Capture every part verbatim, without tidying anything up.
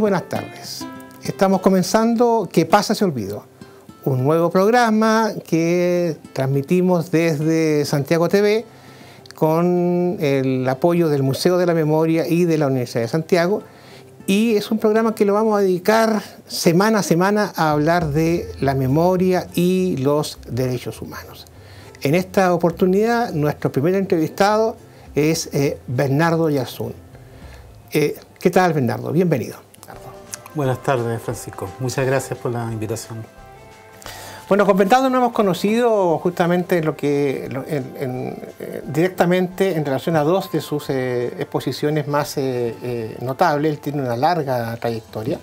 buenas tardes. Estamos comenzando ¿Qué pasa se olvidó? Un nuevo programa que transmitimos desde Santiago T V con el apoyo del Museo de la Memoria y de la Universidad de Santiago. Y es un programa que lo vamos a dedicar semana a semana a hablar de la memoria y los derechos humanos. En esta oportunidad, nuestro primer entrevistado es eh, Bernardo Yarzún. Eh, ¿Qué tal, Bernardo? Bienvenido. Buenas tardes, Francisco. Muchas gracias por la invitación. Bueno, con Bernardo nos hemos conocido justamente lo que, en, en, eh, directamente en relación a dos de sus eh, exposiciones más eh, eh, notables. Él tiene una larga trayectoria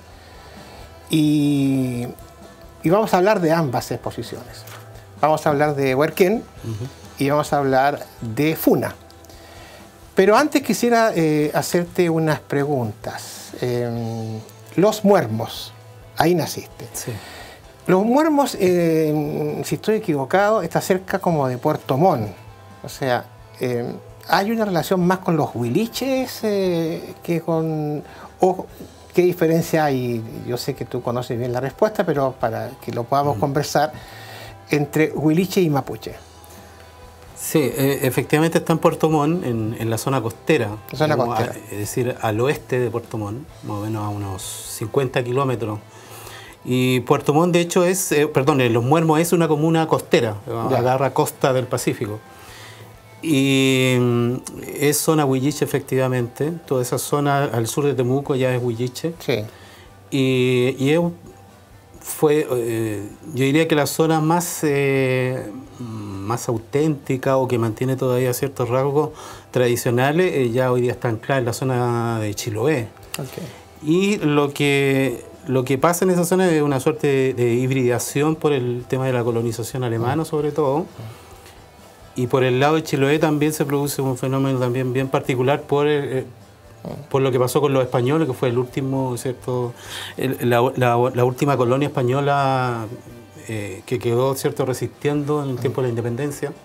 y, y vamos a hablar de ambas exposiciones. Vamos a hablar de Huerquén uh-huh. y vamos a hablar de Funa. Pero antes quisiera eh, hacerte unas preguntas. Eh, los Muermos, ahí naciste. Sí. Los Muermos, eh, si estoy equivocado, está cerca como de Puerto Montt. O sea, eh, ¿hay una relación más con los huiliches eh, que con... o qué diferencia hay? Yo sé que tú conoces bien la respuesta, pero para que lo podamos mm. conversar, entre huiliche y mapuche. Sí, eh, efectivamente está en Puerto Montt, en, en la zona costera. La zona digamos, costera. A, es decir, al oeste de Puerto Montt, más o menos a unos cincuenta kilómetros. Y Puerto Montt, de hecho, es, eh, perdón, Los Muermos es una comuna costera, ya. agarra costa del Pacífico. Y mm, es zona huilliche, efectivamente. Toda esa zona al sur de Temuco ya es huilliche. Sí. Y, y es, fue, eh, yo diría que la zona más, eh, más auténtica o que mantiene todavía ciertos rasgos tradicionales, eh, ya hoy día está anclada en la zona de Chiloé. Okay. Y lo que... Lo que pasa en esa zona es una suerte de, de hibridación por el tema de la colonización alemana, sobre todo. Y por el lado de Chiloé también se produce un fenómeno también bien particular por, el, por lo que pasó con los españoles, que fue el último, ¿cierto? El, la, la, la última colonia española eh, que quedó, ¿cierto?, resistiendo en el tiempo de la independencia.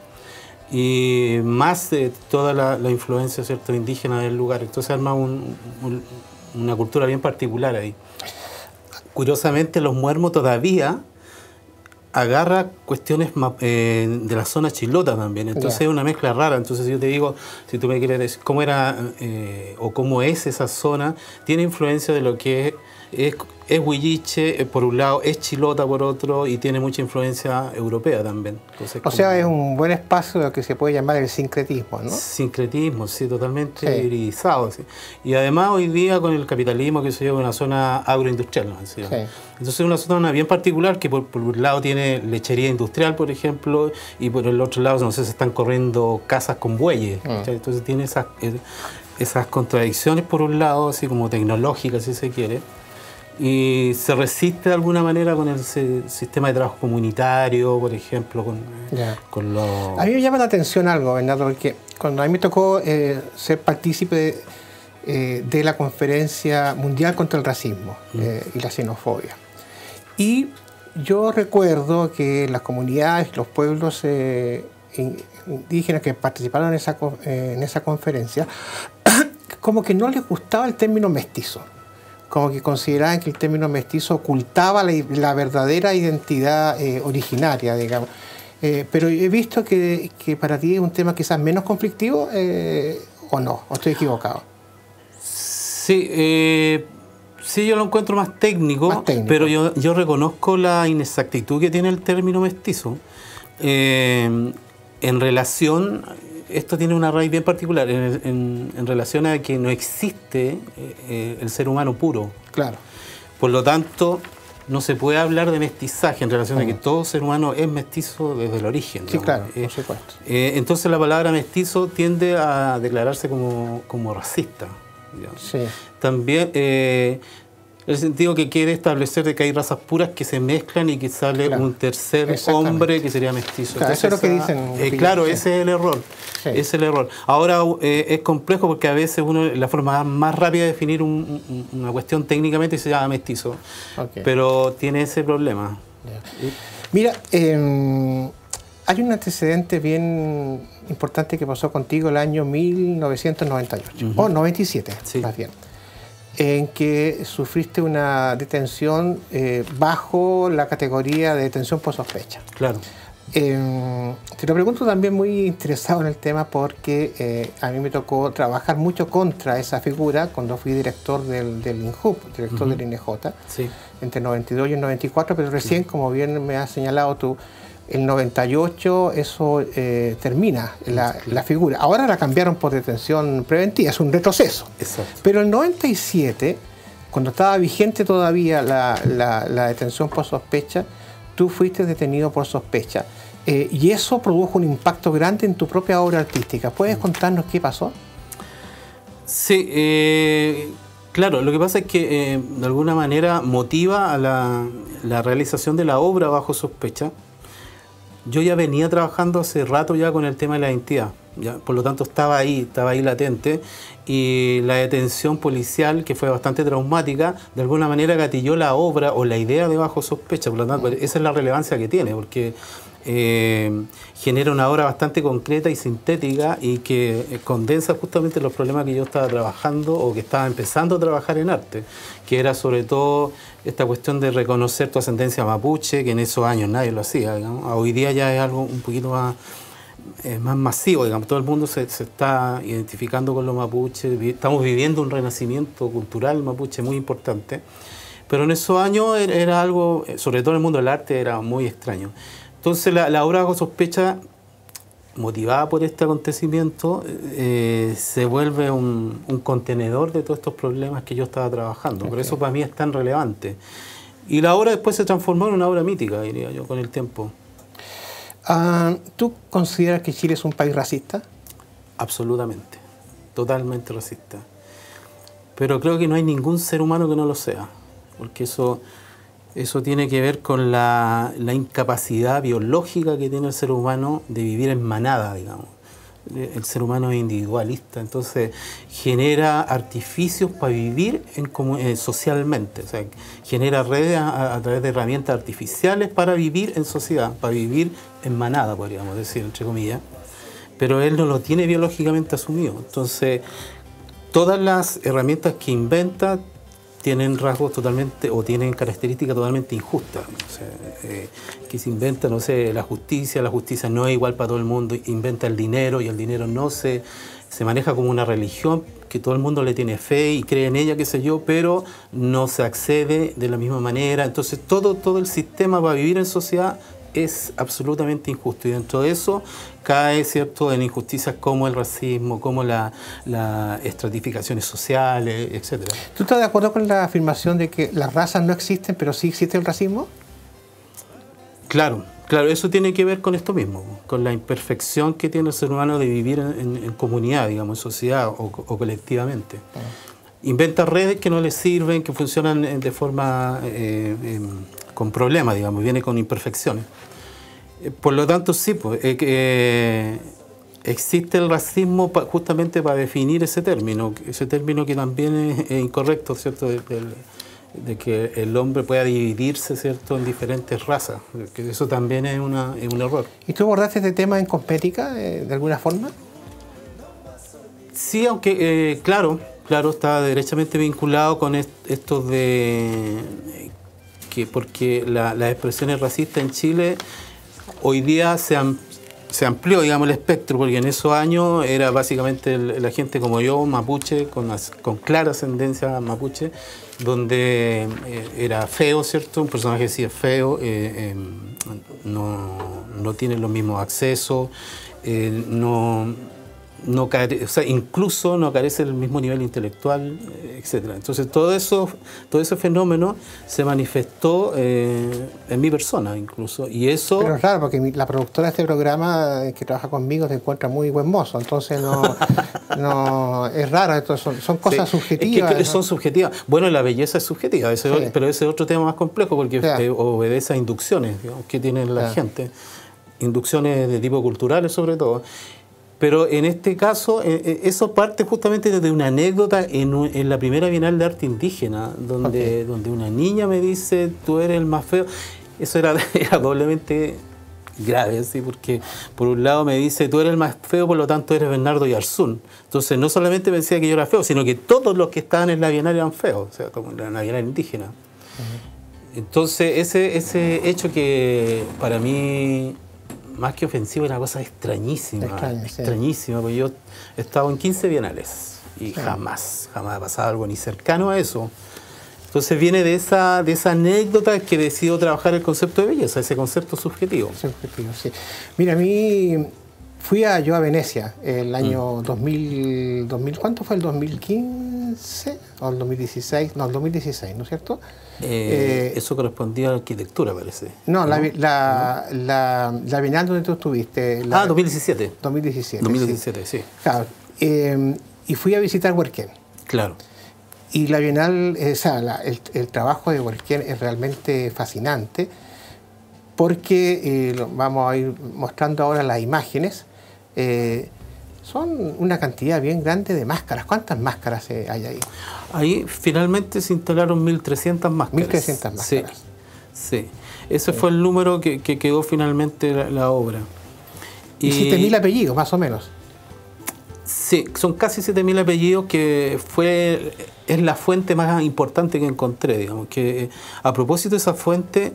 Y más de toda la, la influencia, ¿cierto?, indígena del lugar. Entonces arma un, un, una cultura bien particular ahí. Curiosamente, Los Muermos todavía agarra cuestiones eh, de la zona chilota también. Entonces yeah. es una mezcla rara. Entonces yo te digo, si tú me quieres decir cómo era eh, o cómo es esa zona, tiene influencia de lo que es, es, es huilliche, eh, por un lado, es chilota por otro, y tiene mucha influencia europea también. Entonces, o sea, es un buen espacio lo que se puede llamar el sincretismo, ¿no? Sincretismo, sí, totalmente sí. hibridizado. Sí. Y además hoy día con el capitalismo que se lleva una zona agroindustrial, ¿no? Sí. Entonces es una zona bien particular que por, por un lado tiene lechería industrial, por ejemplo, y por el otro lado, no sé, se están corriendo casas con bueyes. Mm. Entonces tiene esas, esas contradicciones por un lado, así como tecnológicas, si se quiere, y se resiste de alguna manera con el sistema de trabajo comunitario, por ejemplo, con, yeah. con los... A mí me llama la atención algo, Bernardo, porque cuando a mí me tocó eh, ser partícipe de, eh, de la Conferencia Mundial contra el Racismo mm. eh, y la Xenofobia, y yo recuerdo que las comunidades, los pueblos eh, indígenas que participaron en esa, eh, en esa conferencia, como que no les gustaba el término mestizo. Como que consideraban que el término mestizo ocultaba la, la verdadera identidad eh, originaria, digamos. Eh, pero he visto que, que para ti es un tema quizás menos conflictivo, eh, ¿o no? ¿O estoy equivocado? Sí, eh, sí, yo lo encuentro más técnico, más técnico. pero yo, yo reconozco la inexactitud que tiene el término mestizo. Eh, en relación... Esto tiene una raíz bien particular en, en, en relación a que no existe eh, el ser humano puro. Claro. Por lo tanto, no se puede hablar de mestizaje en relación mm. a que todo ser humano es mestizo desde el origen. Sí, digamos. Claro, eh, por supuesto. Eh, entonces la palabra mestizo tiende a declararse como, como racista. Digamos. Sí. También... Eh, en el sentido que quiere establecer de que hay razas puras que se mezclan y que sale claro. un tercer hombre que sería mestizo. Claro, eso es lo que dicen. Eh, claro, sí. ese es el error. Sí. Ese es el error. Ahora eh, es complejo porque a veces uno, la forma más rápida de definir un, un, una cuestión técnicamente se llama mestizo. Okay. Pero tiene ese problema. Yeah. Mira, eh, hay un antecedente bien importante que pasó contigo el año mil novecientos noventa y ocho, uh-huh. o noventa y siete, sí. más bien. en que sufriste una detención eh, bajo la categoría de detención por sospecha. Claro. Eh, te lo pregunto también muy interesado en el tema porque eh, a mí me tocó trabajar mucho contra esa figura cuando fui director del, del INJUP, director uh-huh. del I N J, sí. entre el noventa y dos y el noventa y cuatro, pero recién, sí. como bien me has señalado tú, el noventa y ocho eso eh, termina la, sí. la figura. Ahora la cambiaron por detención preventiva, es un retroceso. Exacto. Pero el noventa y siete, cuando estaba vigente todavía la, la, la detención por sospecha, tú fuiste detenido por sospecha. Eh, y eso produjo un impacto grande en tu propia obra artística. ¿Puedes contarnos qué pasó? Sí, eh, claro, lo que pasa es que eh, de alguna manera motiva a la, la realización de la obra bajo sospecha. Yo ya venía trabajando hace rato ya con el tema de la identidad, ya, por lo tanto estaba ahí, estaba ahí latente, y la detención policial, que fue bastante traumática, de alguna manera gatilló la obra o la idea de bajo sospecha. Por lo tanto, esa es la relevancia que tiene, porque eh, genera una obra bastante concreta y sintética y que condensa justamente los problemas que yo estaba trabajando o que estaba empezando a trabajar en arte, que era sobre todo esta cuestión de reconocer tu ascendencia mapuche, que en esos años nadie lo hacía, digamos. Hoy día ya es algo un poquito más, eh, más masivo, digamos. Todo el mundo se, se está identificando con los mapuches, estamos viviendo un renacimiento cultural mapuche muy importante, pero en esos años era, era algo, sobre todo en el mundo del arte, era muy extraño. Entonces la, la obra bajo sospecha, motivada por este acontecimiento, eh, se vuelve un, un contenedor de todos estos problemas que yo estaba trabajando. Okay. Por eso para mí es tan relevante. Y la obra después se transformó en una obra mítica, diría yo, con el tiempo. Uh, ¿Tú consideras que Chile es un país racista? Absolutamente, totalmente racista. Pero creo que no hay ningún ser humano que no lo sea, porque eso... Eso tiene que ver con la, la incapacidad biológica que tiene el ser humano de vivir en manada, digamos. El ser humano es individualista, entonces genera artificios para vivir en, eh, socialmente. O sea, genera redes a, a través de herramientas artificiales para vivir en sociedad, para vivir en manada, podríamos decir, entre comillas. Pero él no lo tiene biológicamente asumido. Entonces, todas las herramientas que inventa tienen rasgos totalmente, o tienen características totalmente injustas. O sea, eh, que se inventa, no sé, la justicia, la justicia no es igual para todo el mundo, inventa el dinero y el dinero no se, se maneja como una religión, que todo el mundo le tiene fe y cree en ella, qué sé yo, pero no se accede de la misma manera. Entonces todo, todo el sistema para vivir en sociedad es absolutamente injusto, y dentro de eso cae, ¿cierto?, en injusticias como el racismo, como las la estratificaciones sociales, etcétera. ¿Tú estás de acuerdo con la afirmación de que las razas no existen, pero sí existe el racismo? Claro, claro, eso tiene que ver con esto mismo, con la imperfección que tiene el ser humano de vivir en, en, en comunidad, digamos, en sociedad o, o colectivamente. Ah. Inventa redes que no les sirven, que funcionan de forma eh, eh, con problemas, digamos, viene con imperfecciones. Por lo tanto, sí, pues, eh, eh, existe el racismo pa, justamente para definir ese término, ese término que también es, es incorrecto, ¿cierto?, de, de, de que el hombre pueda dividirse, ¿cierto?, en diferentes razas, que eso también es, una, es un error. ¿Y tú abordaste este tema en Cosmética, eh, de alguna forma? Sí, aunque, eh, claro, claro, está derechamente vinculado con est esto de... que porque la, las expresiones racistas en Chile hoy día se, am, se amplió, digamos, el espectro, porque en esos años era básicamente el, la gente como yo, mapuche, con, con clara ascendencia mapuche, donde eh, era feo, ¿cierto? Un personaje así es feo, eh, eh, no, no tiene los mismos accesos, eh, no... No care, o sea, incluso no carece del mismo nivel intelectual, etcétera. Entonces todo eso, todo ese fenómeno se manifestó eh, en mi persona incluso, y eso... Pero claro, porque mi, la productora de este programa que trabaja conmigo se encuentra muy buen mozo, entonces no, no es raro, esto son, son cosas sí, subjetivas. Es que, que son subjetivas. Bueno, la belleza es subjetiva, ese, sí. pero ese es otro tema más complejo, porque sí. eh, obedece a inducciones, digamos, que tiene la sí. gente, inducciones de tipo culturales sobre todo. Pero en este caso, eh, eso parte justamente de una anécdota en, un, en la primera Bienal de Arte Indígena, donde, okay. donde una niña me dice, tú eres el más feo. Eso era, era doblemente grave, ¿sí? Porque por un lado me dice, tú eres el más feo, por lo tanto eres Bernardo Yarzún. Entonces no solamente me decía que yo era feo, sino que todos los que estaban en la Bienal eran feos, o sea, como en la Bienal indígena. Uh-huh. Entonces ese, ese hecho que para mí, más que ofensivo, era una cosa extrañísima, Extraño, extrañísima, sí. Porque yo he estado en quince bienales y sí. jamás, jamás ha pasado algo ni cercano a eso. Entonces viene de esa, de esa anécdota que decido trabajar el concepto de belleza, ese concepto subjetivo. Subjetivo, sí. Mira, a mí fui a, yo a Venecia el año mm. dos mil, dos mil, ¿cuánto fue? ¿El dos mil quince o el dos mil dieciséis? No, el dos mil dieciséis, ¿no es cierto? Eh, eh, eso correspondía a arquitectura, parece. No, ¿no? La, la, la, la Bienal donde tú estuviste. La, ah, dos mil diecisiete. dos mil diecisiete. dos mil diecisiete, sí. sí. Claro, eh, y fui a visitar Huerquén. Claro. Y la Bienal, o sea, la, el, el trabajo de Huerquén es realmente fascinante porque, eh, lo, vamos a ir mostrando ahora las imágenes, eh, son una cantidad bien grande de máscaras. ¿Cuántas máscaras eh, hay ahí? Ahí finalmente se instalaron mil trescientas máscaras. mil trescientas máscaras. Sí, sí. Ese sí. fue el número que, que quedó finalmente la, la obra. Y, y siete mil apellidos, más o menos. Sí, son casi siete mil apellidos, que fue, es la fuente más importante que encontré, digamos, que a propósito de esa fuente,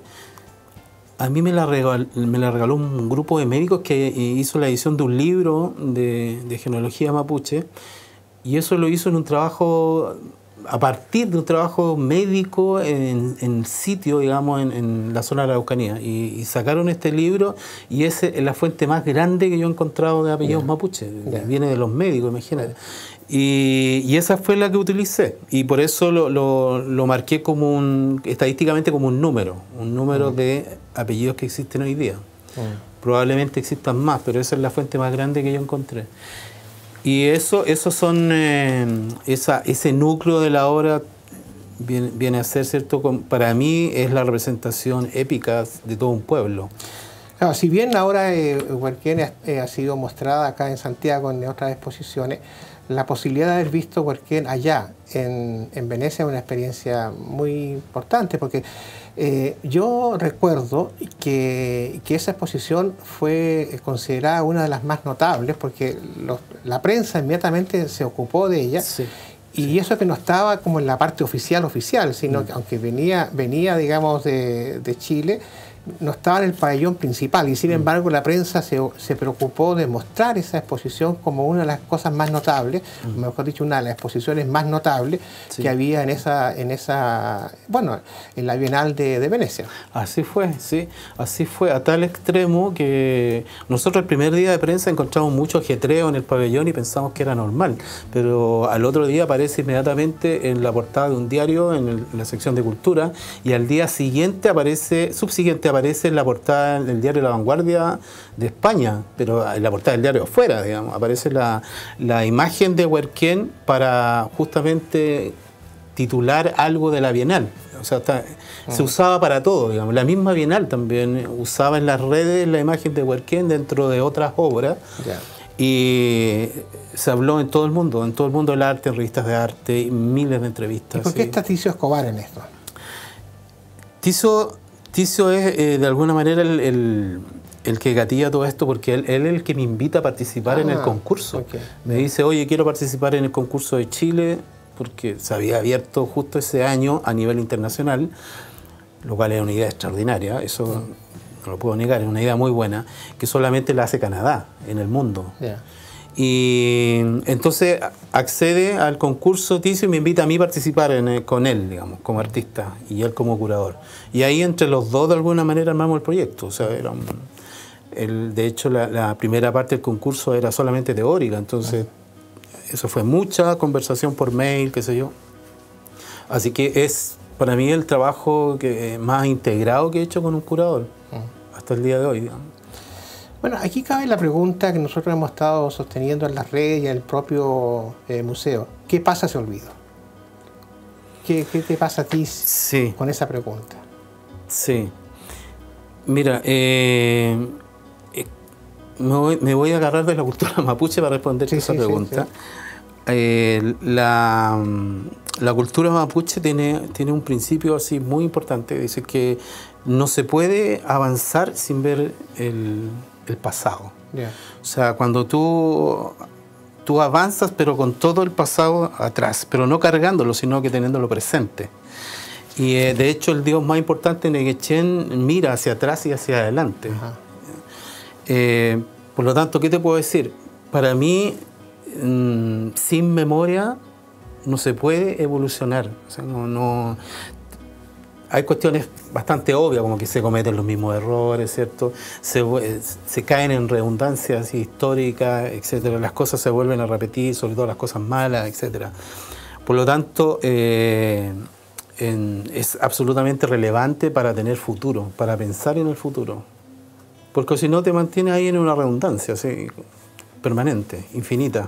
a mí me la regaló, me la regaló un grupo de médicos que hizo la edición de un libro de, de genealogía mapuche, y eso lo hizo en un trabajo, a partir de un trabajo médico en, en sitio, digamos, en, en la zona de la Araucanía. Y, y sacaron este libro, y esa es la fuente más grande que yo he encontrado de apellidos yeah. mapuche. Yeah. Viene de los médicos, imagínate. Y, y esa fue la que utilicé. Y por eso lo, lo, lo marqué como un, estadísticamente como un número. Un número mm. de apellidos que existen hoy día. Mm. Probablemente existan más, pero esa es la fuente más grande que yo encontré. Y eso, eso son, eh, esa, ese núcleo de la obra viene, viene a ser, ¿cierto? Para mí es la representación épica de todo un pueblo. Claro, si bien la obra de Huerquén eh, ha sido mostrada acá en Santiago en otras exposiciones, la posibilidad de haber visto Huerquén allá en, en Venecia es una experiencia muy importante, porque eh, yo recuerdo que, que esa exposición fue considerada una de las más notables, porque los, la prensa inmediatamente se ocupó de ella. Sí. Y sí. eso que no estaba como en la parte oficial oficial, sino mm. que aunque venía, venía digamos, de, de Chile, no estaba en el pabellón principal, y sin mm. embargo la prensa se, se preocupó de mostrar esa exposición como una de las cosas más notables, mm. mejor dicho, una de las exposiciones más notables sí. que había en esa, en esa, bueno, en la Bienal de, de Venecia. Así fue, sí, así fue, a tal extremo que nosotros el primer día de prensa encontramos mucho ajetreo en el pabellón y pensamos que era normal, pero al otro día aparece inmediatamente en la portada de un diario, en, el, en la sección de cultura, y al día siguiente aparece, subsiguiente aparece en la portada del diario La Vanguardia de España, pero en la portada del diario afuera, digamos, aparece la, la imagen de Huerquén para justamente titular algo de la Bienal. O sea, está, uh-huh. se usaba para todo, digamos. La misma Bienal también usaba en las redes la imagen de Huerquén dentro de otras obras. Yeah. Y se habló en todo el mundo, en todo el mundo del arte, en revistas de arte, miles de entrevistas. ¿Y por qué sí. está Ticio Escobar en esto? Ticio... Ticio es, eh, de alguna manera, el, el, el que gatilla todo esto, porque él, él es el que me invita a participar ah, en el concurso. Okay. Me dice, oye, quiero participar en el concurso de Chile, porque se había abierto justo ese año a nivel internacional, lo cual es una idea extraordinaria, eso mm. no lo puedo negar, es una idea muy buena, que solamente la hace Canadá en el mundo. Yeah. Y entonces accede al concurso Ticio y me invita a mí a participar en el, con él, digamos, como artista, y él como curador. Y ahí entre los dos de alguna manera armamos el proyecto. O sea, era un, el, de hecho la, la primera parte del concurso era solamente teórica, entonces eso fue mucha conversación por mail, qué sé yo. Así que es para mí el trabajo que, más integrado que he hecho con un curador, hasta el día de hoy, digamos. Bueno, aquí cabe la pregunta que nosotros hemos estado sosteniendo en las redes y en el propio eh, museo. ¿Qué pasa si olvido? ¿Qué, qué te pasa a ti sí. con esa pregunta? Sí. Mira, eh, eh, me, voy, me voy a agarrar de la cultura mapuche para responderte sí, esa sí, pregunta. Sí, sí. eh, la, la cultura mapuche tiene, tiene un principio así muy importante. Dice que no se puede avanzar sin ver el, el pasado. Yeah. O sea, cuando tú, tú avanzas, pero con todo el pasado atrás, pero no cargándolo, sino que teniéndolo presente. Y eh, de hecho el dios más importante, Neguechen, mira hacia atrás y hacia adelante. Uh-huh. eh, por lo tanto, ¿qué te puedo decir? Para mí, mmm, sin memoria no se puede evolucionar. O sea, no, no... Hay cuestiones bastante obvias, como que se cometen los mismos errores, ¿cierto? Se, se caen en redundancias históricas, etcétera. Las cosas se vuelven a repetir, sobre todo las cosas malas, etcétera. Por lo tanto, eh, en, es absolutamente relevante para tener futuro, para pensar en el futuro. Porque si no te mantienes ahí en una redundancia, ¿sí? Permanente, infinita.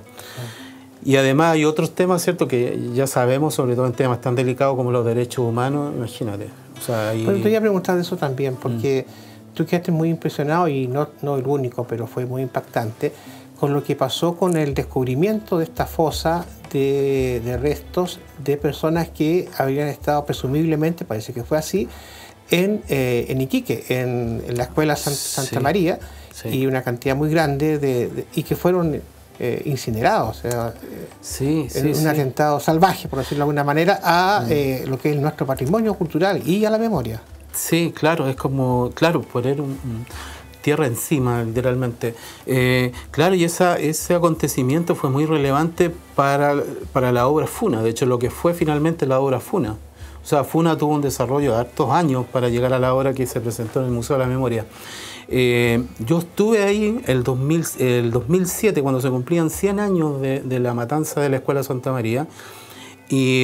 Y además hay otros temas, ¿cierto?, que ya sabemos, sobre todo en temas tan delicados como los derechos humanos, imagínate. O sea, hay... Pero te voy a preguntar de eso también, porque mm. tú quedaste muy impresionado, y no, no el único, pero fue muy impactante, con lo que pasó con el descubrimiento de esta fosa de, de restos de personas que habían estado presumiblemente, parece que fue así, en, eh, en Iquique, en, en la escuela San, Santa sí, María, sí. y una cantidad muy grande de, de y que fueron eh, incinerados, o sea, sí, sí, en un sí. atentado salvaje, por decirlo de alguna manera, a mm. eh, lo que es nuestro patrimonio cultural y a la memoria. Sí, claro, es como, claro, poner un, un tierra encima, literalmente. Eh, claro, y esa, ese acontecimiento fue muy relevante para, para la obra Funa, de hecho lo que fue finalmente la obra Funa. O sea, Funa tuvo un desarrollo de hartos años para llegar a la obra que se presentó en el Museo de la Memoria. Eh, yo estuve ahí el, dos mil, el dos mil siete, cuando se cumplían cien años de, de la matanza de la Escuela Santa María, y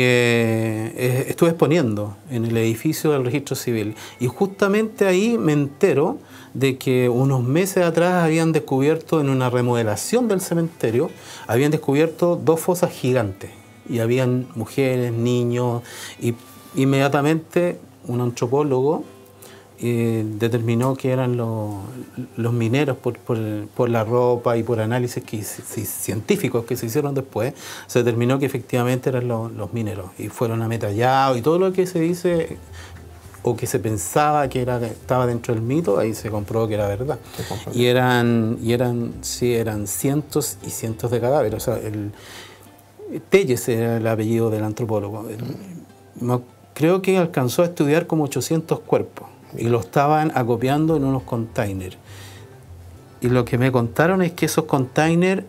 eh, estuve exponiendo en el edificio del Registro Civil. Y justamente ahí me entero de que unos meses atrás habían descubierto, en una remodelación del cementerio, habían descubierto dos fosas gigantes. Y habían mujeres, niños, y inmediatamente un antropólogo eh, determinó que eran los, los mineros por, por, por la ropa y por análisis que, si, científicos que se hicieron después, se determinó que efectivamente eran los, los mineros y fueron ametrallados, y todo lo que se dice o que se pensaba que era, estaba dentro del mito, ahí se comprobó que era verdad. Y eran, y eran, sí, eran cientos y cientos de cadáveres. O sea, el Telles era el apellido del antropólogo. Mm. Creo que alcanzó a estudiar como ochocientos cuerpos y lo estaban acopiando en unos containers. Y lo que me contaron es que esos containers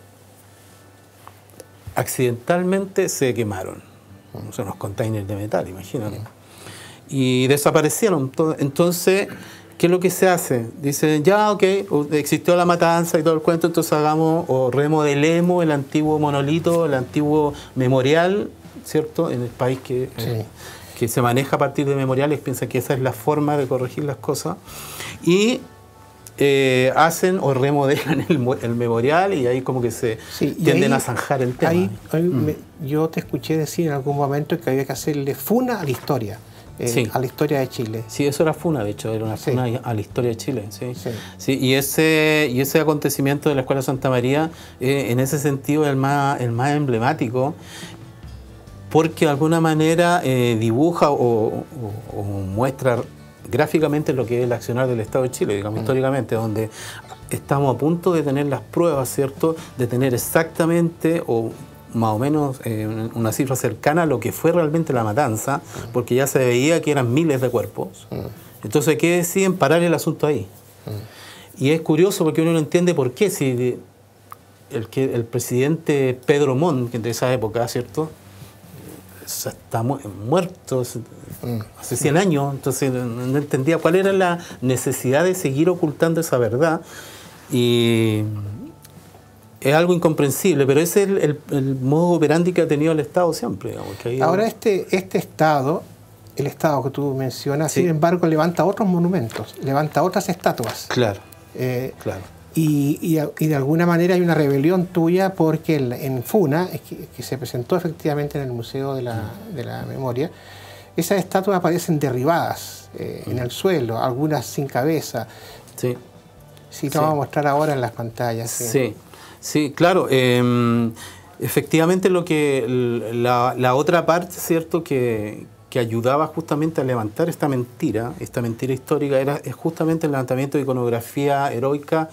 accidentalmente se quemaron. Son unos containers de metal, imagínate. Y desaparecieron. Entonces, ¿qué es lo que se hace? Dicen, ya, ok, existió la matanza y todo el cuento, entonces hagamos o remodelemos el antiguo monolito, el antiguo memorial, ¿cierto? En el país que, sí. eh, que se maneja a partir de memoriales, piensa que esa es la forma de corregir las cosas. Y eh, hacen o remodelan el, el memorial, y ahí como que se sí, tienden ahí, a zanjar el tema. Ahí, ahí mm. me, yo te escuché decir en algún momento que había que hacerle funa a la historia. Eh, sí. A la historia de Chile. Sí, eso era Funa, de hecho, era una Funa sí. a la historia de Chile. Sí. Sí. Sí, y, ese, y ese acontecimiento de la Escuela Santa María, eh, en ese sentido, es el más, el más emblemático, porque de alguna manera eh, dibuja o, o, o muestra gráficamente lo que es el accionar del Estado de Chile, digamos, mm. históricamente, donde estamos a punto de tener las pruebas, ¿cierto?, de tener exactamente o más o menos eh, una cifra cercana a lo que fue realmente la matanza, mm. porque ya se veía que eran miles de cuerpos. Mm. Entonces, ¿qué deciden? Parar el asunto ahí. Mm. Y es curioso porque uno no entiende por qué, si el, que, el presidente Pedro Montt, que de esa época, ¿cierto?, está mu muerto mm. hace cien años, entonces no entendía cuál era la necesidad de seguir ocultando esa verdad. Y es algo incomprensible, pero ese es el, el, el modo operandi que ha tenido el Estado siempre. Digamos, que Ahora este, este Estado, el Estado que tú mencionas, sí. sin embargo, levanta otros monumentos, levanta otras estatuas. Claro, eh, claro. Y, y, y de alguna manera hay una rebelión tuya porque en, en Funa, que, que se presentó efectivamente en el Museo de la, de la Memoria, esas estatuas aparecen derribadas eh, mm. en el suelo, algunas sin cabeza. Sí. Sí, te sí. vamos a mostrar ahora en las pantallas. Sí. Sí. Sí, claro. Eh, Efectivamente, lo que la, la otra parte, ¿cierto?, que, que ayudaba justamente a levantar esta mentira, esta mentira histórica, era es justamente el levantamiento de iconografía heroica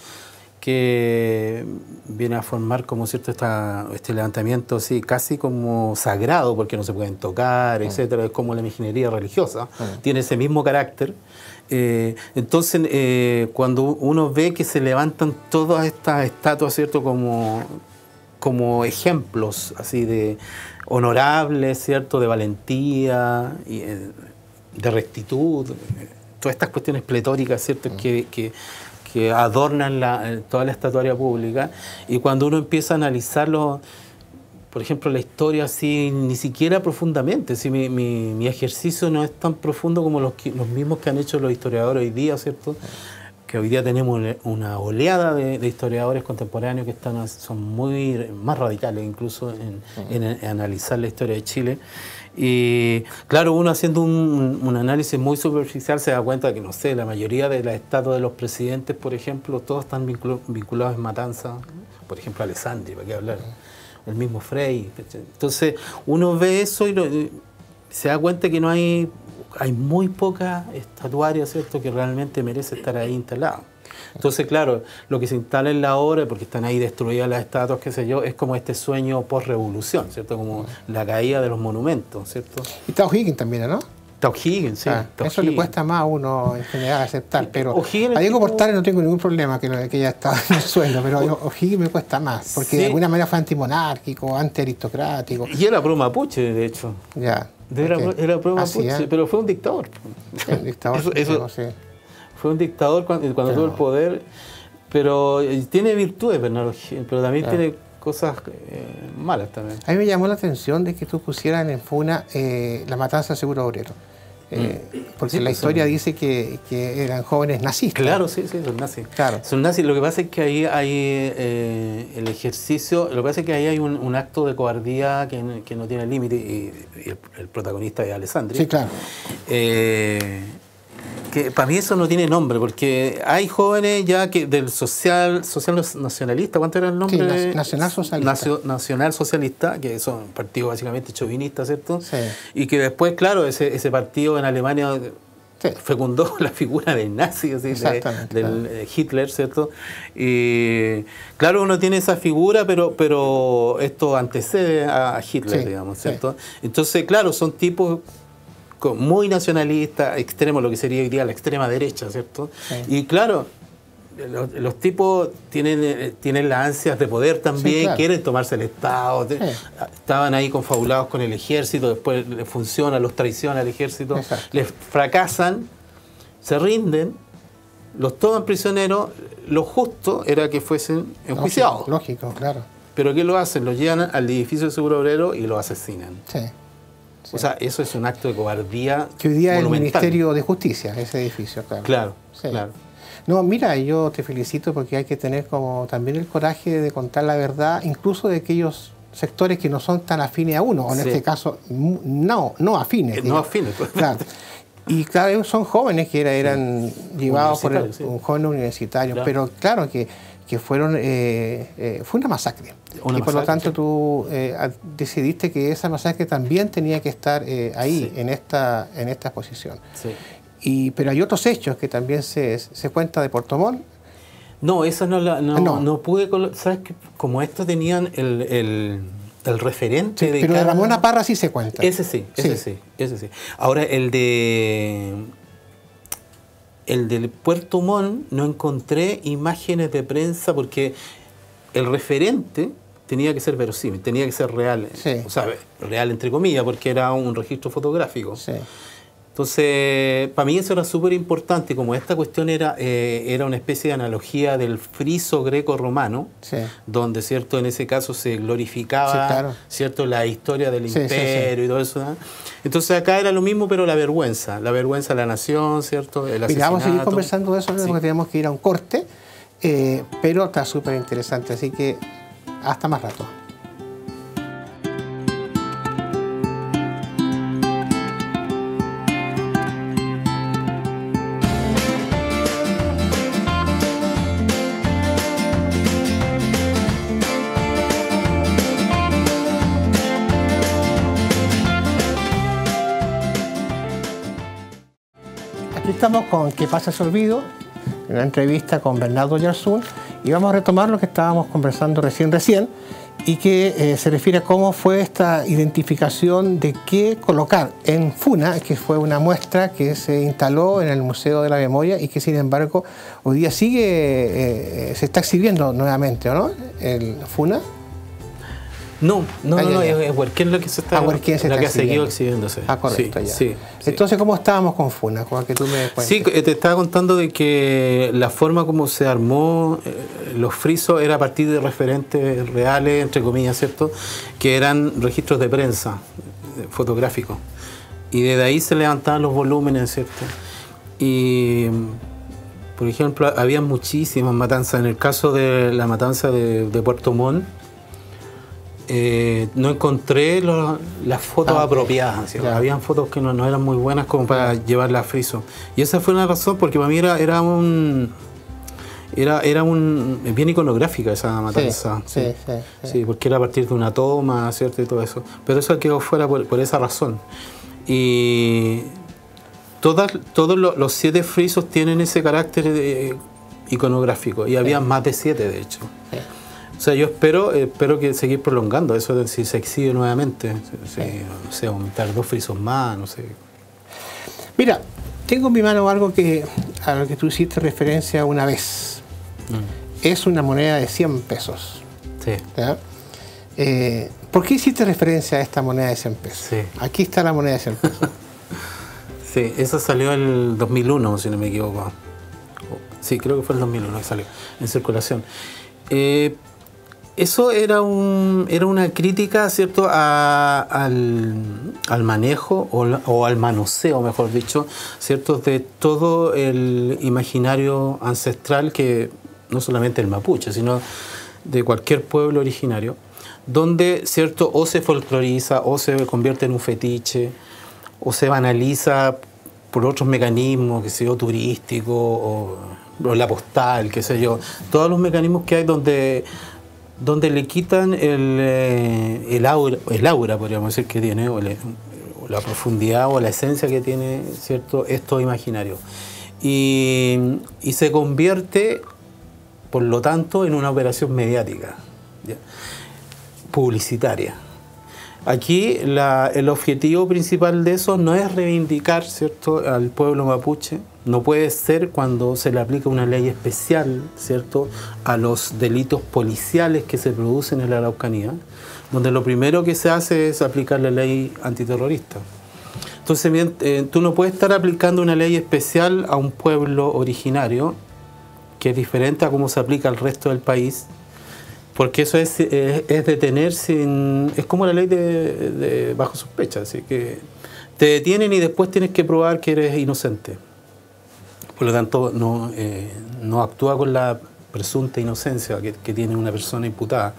que viene a formar como cierto esta, este levantamiento así, casi como sagrado, porque no se pueden tocar, mm. etcétera. Es como la imaginería religiosa, mm. tiene ese mismo carácter. Eh, entonces, eh, cuando uno ve que se levantan todas estas estatuas, ¿cierto?, como, como ejemplos así de honorables, ¿cierto?, de valentía, y, eh, de rectitud, eh, todas estas cuestiones pletóricas, ¿cierto?, mm. que, que que adornan la, toda la estatuaria pública, y cuando uno empieza a analizarlo, por ejemplo, la historia así, ni siquiera profundamente, si mi, mi, mi ejercicio no es tan profundo como los, que, los mismos que han hecho los historiadores hoy día, ¿cierto? Que hoy día tenemos una oleada de, de historiadores contemporáneos que están, son muy más radicales incluso en, en, en analizar la historia de Chile. Y claro, uno haciendo un, un análisis muy superficial se da cuenta de que, no sé, la mayoría de las estatuas de los presidentes, por ejemplo, todos están vincul vinculados en matanza. Por ejemplo, Alessandri, ¿para qué hablar? El mismo Frey. Entonces, uno ve eso y, lo, y se da cuenta que no hay, hay muy poca estatuaria, ¿cierto?, que realmente merece estar ahí instalada. Entonces, claro, lo que se instala en la obra, porque están ahí destruidas las estatuas, qué sé yo, es como este sueño post-revolución, ¿cierto? Como la caída de los monumentos, ¿cierto? Y está O'Higgins también, ¿no? Está O'Higgins, sí. Ah, eso le cuesta más a uno en general aceptar, pero a Diego Portales no tengo ningún problema que, que ella está en el suelo, pero a O'Higgins me cuesta más, porque sí, de alguna manera fue antimonárquico, antiaristocrático. Y era pro mapuche, de hecho. Ya. Era, okay. era pro mapuche, ah, sí, ¿eh? Pero fue un dictador. Sí, un dictador, eso, eso, no sé. Fue un dictador cuando, cuando tuvo el poder, pero tiene virtudes, pero también claro. tiene cosas eh, malas también. A mí me llamó la atención de que tú pusieras en Funa eh, la matanza del seguro obrero. Eh, mm. Porque sí, la historia son... dice que, que eran jóvenes nazistas. Claro, sí, sí, son nazis. Claro. Son nazis. Lo que pasa es que ahí hay eh, el ejercicio, lo que pasa es que ahí hay un, un acto de cobardía que, que no tiene límite, y, y el, el protagonista es Alessandri. Sí, claro. Eh, que para mí eso no tiene nombre, porque hay jóvenes ya que del social social nacionalista, ¿cuánto era el nombre? Sí, nacional socialista. Nacio, nacional socialista, que son partidos básicamente chauvinistas, ¿cierto? Sí. Y que después, claro, ese, ese partido en Alemania sí. fecundó la figura del nazi, así, de, del claro. Hitler, ¿cierto? Y claro, uno tiene esa figura, pero, pero esto antecede a Hitler, sí. digamos, ¿cierto? Sí. Entonces, claro, son tipos muy nacionalista, extremo, lo que sería hoy día la extrema derecha, ¿cierto? Sí. Y claro, los, los tipos tienen, tienen las ansias de poder también, sí, claro. quieren tomarse el Estado, sí. estaban ahí confabulados con el ejército, después les funciona, los traiciona el ejército, exacto. les fracasan, se rinden, los toman prisioneros, lo justo era que fuesen enjuiciados. Lógico, lógico, claro. Pero ¿qué lo hacen? Los llevan al edificio de Seguro Obrero y lo asesinan. Sí. O sea, eso es un acto de cobardía que hoy día monumental. Es el Ministerio de Justicia, ese edificio, claro. Claro, sí. claro. No, mira, yo te felicito porque hay que tener como también el coraje de contar la verdad, incluso de aquellos sectores que no son tan afines a uno, o en sí. este caso, no, no afines. Eh, digamos. No afines, pues. Claro. Y claro, son jóvenes que era, eran sí. llevados por el, sí. un joven universitario, claro. pero claro que, que fueron, eh, eh, fue una masacre. Una y por masacre, lo tanto sí. tú eh, decidiste que esa masacre también tenía que estar eh, ahí, sí. en, esta, en esta exposición. Sí. Y, pero hay otros hechos que también se, se cuenta de Puerto Montt. No, esa no la no, no. no pude, ¿sabes qué? Como estos tenían el, el, el referente sí, de pero cada... de Ramona Parra sí se cuenta. Ese sí, ese sí, sí ese sí. Ahora, el de... El del Puerto Montt no encontré imágenes de prensa porque el referente tenía que ser verosímil, tenía que ser real, sí. o sea, real entre comillas, porque era un registro fotográfico. Sí. Entonces, para mí eso era súper importante, como esta cuestión era, eh, era una especie de analogía del friso greco-romano, sí. donde, cierto, en ese caso se glorificaba, sí, claro. cierto, la historia del sí, imperio sí, sí. y todo eso, ¿no? Entonces acá era lo mismo, pero la vergüenza, la vergüenza de la nación, ¿cierto? El asesinato. Mira, vamos a seguir conversando de eso, sí. porque tenemos que ir a un corte, eh, pero está súper interesante, así que hasta más rato. Aquí estamos con ¿Qué pasa ese olvido? Una entrevista con Bernardo Oyarzún y vamos a retomar lo que estábamos conversando recién recién y que eh, se refiere a cómo fue esta identificación de qué colocar en Funa, que fue una muestra que se instaló en el Museo de la Memoria y que sin embargo hoy día sigue, eh, se está exhibiendo nuevamente, ¿no? El Funa. No, no, ah, no, ya, no, ya. es Huerquén lo que se está, ah, Huerquén se la está que ha seguido exhibiendo. exhibiéndose. Ah, correcto, sí, ya. Sí, Entonces, ¿cómo estábamos con Funa? Como que tú me cuentes. Sí, te estaba contando de que la forma como se armó eh, los frisos era a partir de referentes reales, entre comillas, ¿cierto? Que eran registros de prensa eh, fotográficos. Y desde ahí se levantaban los volúmenes, ¿cierto? Y, por ejemplo, había muchísimas matanzas. En el caso de la matanza de, de Puerto Montt, Eh, no encontré lo, las fotos ah, apropiadas, ¿sí? Claro. Habían fotos que no, no eran muy buenas como para llevarlas a friso. Y esa fue una razón, porque para mí era, era un era, era un bien iconográfica esa matanza. Sí, sí, sí, sí. Sí, porque era a partir de una toma, ¿cierto? Y todo eso. Pero eso quedó fuera por, por esa razón. Y todas, todos los, los siete frisos tienen ese carácter de, iconográfico. Y había sí. más de siete, de hecho. Sí. O sea, yo espero, espero que seguir prolongando eso de si se exhibe nuevamente, si, no sé, aumentar dos frisos más, no sé. Mira, tengo en mi mano algo que a lo que tú hiciste referencia una vez. Mm. Es una moneda de cien pesos. Sí. Eh, ¿Por qué hiciste referencia a esta moneda de cien pesos? Sí. Aquí está la moneda de cien pesos. Sí, esa salió en el dos mil uno, si no me equivoco. Sí, creo que fue el dos mil uno que salió en circulación. Eh, Eso era, un, era una crítica, ¿cierto?, a, al, al manejo o, o al manoseo, mejor dicho, ¿cierto?, de todo el imaginario ancestral que no solamente el mapuche, sino de cualquier pueblo originario, donde, ¿cierto?, o se folcloriza o se convierte en un fetiche o se banaliza por otros mecanismos, que sé yo, turístico o, o la postal, qué sé yo, todos los mecanismos que hay donde donde le quitan el, eh, el, aura, el aura, podríamos decir, que tiene, o, le, o la profundidad o la esencia que tiene, ¿cierto?, esto imaginario. Y, y se convierte, por lo tanto, en una operación mediática, ¿ya?, publicitaria. Aquí la, el objetivo principal de eso no es reivindicar, ¿cierto?, al pueblo mapuche. No puede ser cuando se le aplica una ley especial, ¿cierto?, a los delitos policiales que se producen en la Araucanía, donde lo primero que se hace es aplicar la ley antiterrorista. Entonces, bien, eh, tú no puedes estar aplicando una ley especial a un pueblo originario, que es diferente a cómo se aplica al resto del país, porque eso es, es, es detener sin... es como la ley de, de bajo sospecha, así que te detienen y después tienes que probar que eres inocente. Por lo tanto, no, eh, no actúa con la presunta inocencia que, que tiene una persona imputada.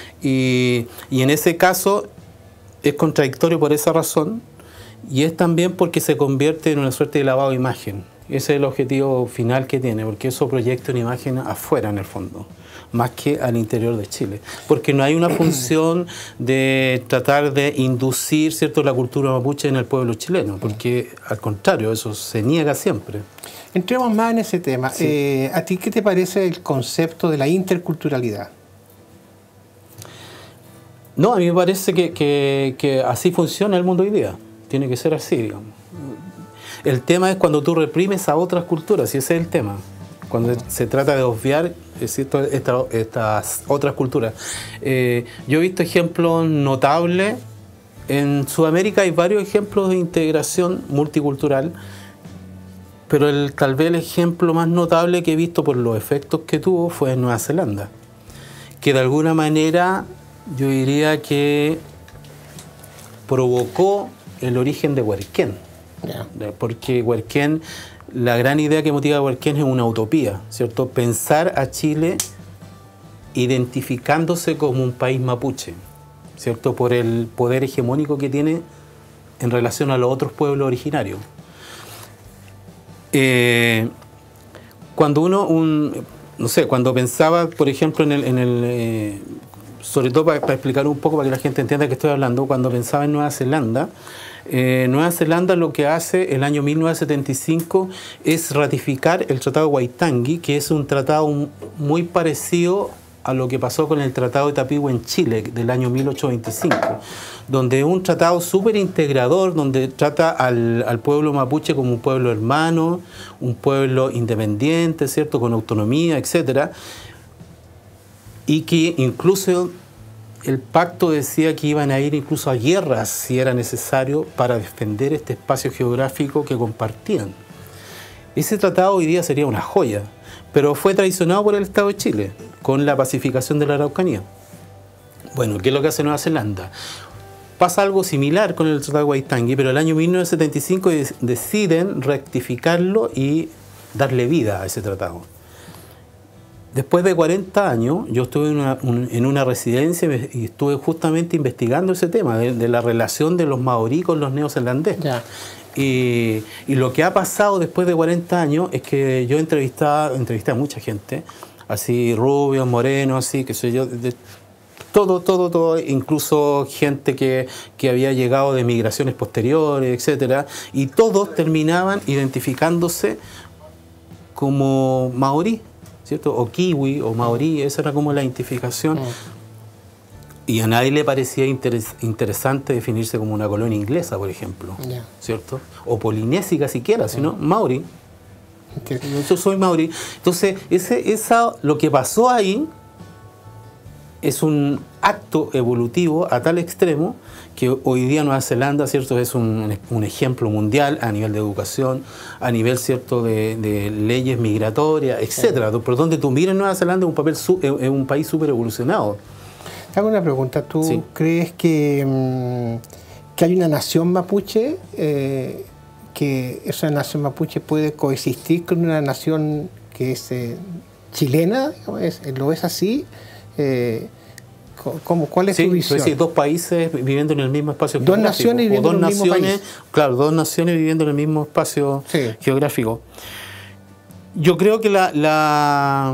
Y, y en ese caso es contradictorio por esa razón, y es también porque se convierte en una suerte de lavado de imagen. Ese es el objetivo final que tiene, porque eso proyecta una imagen afuera en el fondo, más que al interior de Chile. Porque no hay una función de tratar de inducir, ¿cierto?, la cultura mapuche en el pueblo chileno, porque al contrario, eso se niega siempre. Entremos más en ese tema. Sí. Eh, ¿A ti qué te parece el concepto de la interculturalidad? No, a mí me parece que, que, que así funciona el mundo hoy día. Tiene que ser así, digamos. El tema es cuando tú reprimes a otras culturas, y ese es el tema. Cuando se trata de obviar, ¿cierto?, esta, estas otras culturas. Eh, yo he visto ejemplos notables. En Sudamérica hay varios ejemplos de integración multicultural, pero el, tal vez el ejemplo más notable que he visto por los efectos que tuvo fue en Nueva Zelanda, que de alguna manera yo diría que provocó el origen de Huerquén. Yeah. Porque Huerquén, la gran idea que motiva a Huerquén es una utopía, ¿cierto? Pensar a Chile identificándose como un país mapuche, ¿cierto?, por el poder hegemónico que tiene en relación a los otros pueblos originarios. Eh, cuando uno, un, no sé, cuando pensaba, por ejemplo, en el, en el eh, sobre todo para, para explicar un poco, para que la gente entienda de qué estoy hablando, cuando pensaba en Nueva Zelanda, Eh, Nueva Zelanda lo que hace el año mil novecientos setenta y cinco es ratificar el Tratado de Waitangi, que es un tratado muy parecido a lo que pasó con el Tratado de Tapigüe en Chile del año mil ochocientos veinticinco, donde es un tratado súper integrador, donde trata al, al pueblo mapuche como un pueblo hermano, un pueblo independiente, ¿cierto?, con autonomía, etcétera, y que incluso el pacto decía que iban a ir incluso a guerras si era necesario para defender este espacio geográfico que compartían. Ese tratado hoy día sería una joya, pero fue traicionado por el Estado de Chile con la pacificación de la Araucanía. Bueno, ¿qué es lo que hace Nueva Zelanda? Pasa algo similar con el Tratado de Waitangi, pero el año mil novecientos setenta y cinco deciden rectificarlo y darle vida a ese tratado. Después de cuarenta años, yo estuve en una, un, en una residencia y estuve justamente investigando ese tema, de, de la relación de los maorí con los neozelandeses. Yeah. Y, y lo que ha pasado después de cuarenta años es que yo entrevistaba, entrevisté a mucha gente, así rubios, morenos, así, qué sé yo, de, todo, todo, todo, incluso gente que, que había llegado de migraciones posteriores, etcétera, y todos terminaban identificándose como maorí, ¿cierto? O kiwi, o maorí, esa era como la identificación. Mm. Y a nadie le parecía interes interesante definirse como una colonia inglesa, por ejemplo, yeah. ¿cierto? O polinésica siquiera, sino mm. maorí. Okay. Yo soy maorí. Entonces, ese, esa, lo que pasó ahí es un acto evolutivo a tal extremo que hoy día Nueva Zelanda, ¿cierto?, es un, un ejemplo mundial a nivel de educación, a nivel, ¿cierto?, de, de leyes migratorias, etcétera. Sí. Por donde tú miras, Nueva Zelanda es un, papel su, es un país súper evolucionado. Te hago una pregunta. ¿Tú sí. crees que, mmm, que hay una nación mapuche, eh, que esa nación mapuche puede coexistir con una nación que es eh, chilena? ¿Es, ¿Lo es así? Eh, ¿Cómo, ¿Cuál es sí, tu visión? Sí, dos países viviendo en el mismo espacio dos geográfico. Dos naciones viviendo o dos en el naciones, mismo país. Claro, dos naciones viviendo en el mismo espacio sí. geográfico. Yo creo que la... la